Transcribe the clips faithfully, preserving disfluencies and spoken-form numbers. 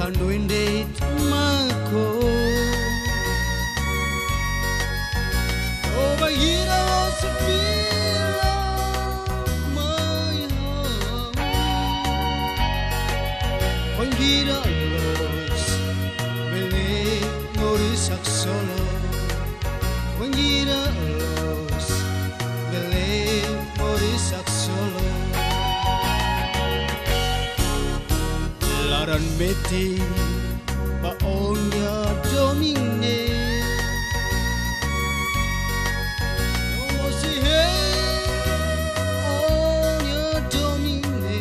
Tuhan wende mako Oba hira sepila maya Pangira los bele norisak solo Pangira los bele norisak solo Laran meti paonya domine Omo si hey onya domine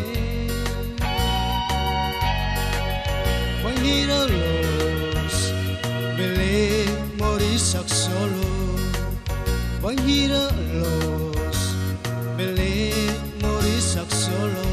Pangira los bele morisak solo Pangira los bele morisak solo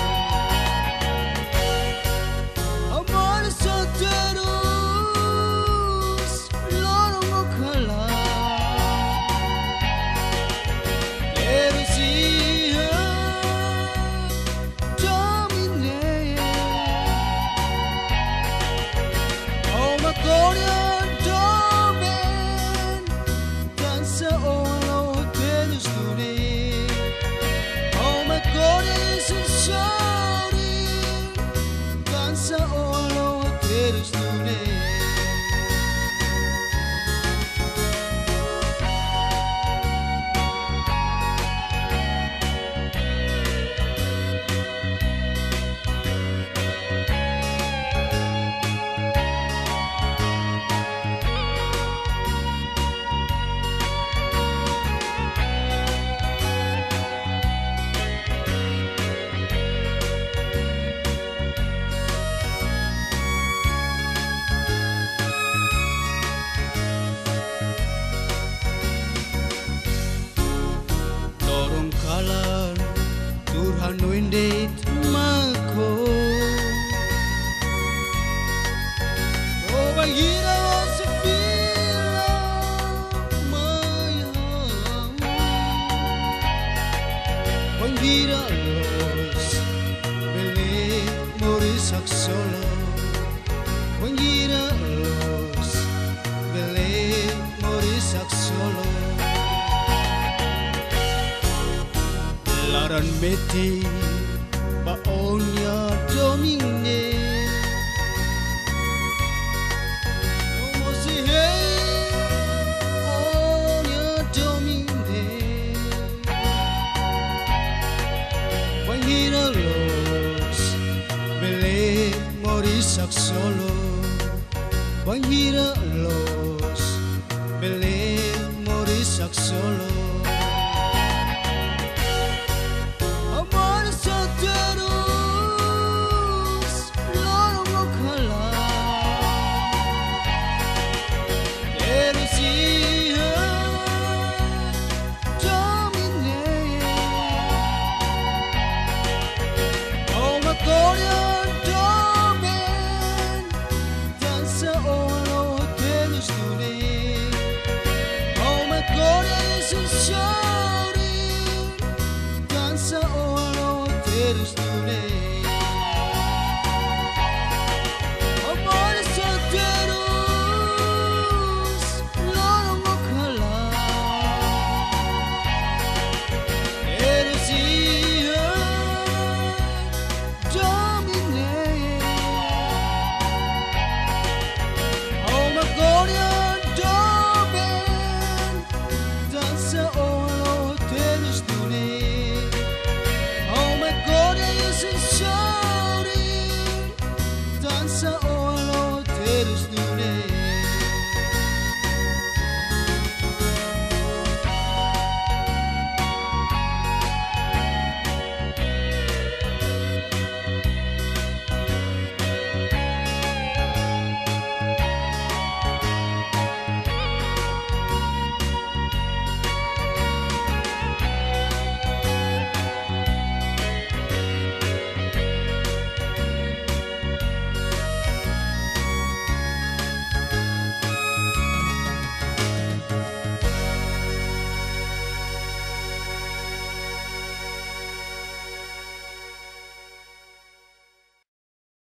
Tuhan wende mako Oba hira sepila maya Pangira los bele morisak solo Pangira los bele morisak solo Laran meti paonya domine Omo si hey onya domine Pangira los bele morisak solo Pangira los bele morisak solo Danza o alo terus dunia